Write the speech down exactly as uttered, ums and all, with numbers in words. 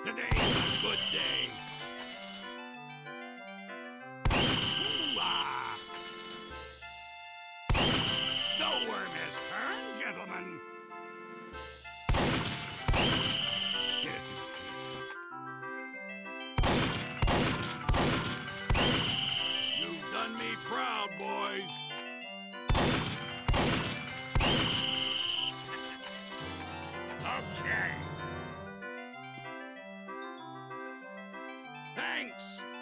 Today's a good day. Ooh-ah. The worm has turned, gentlemen. You've done me proud, boys. Okay. Thanks.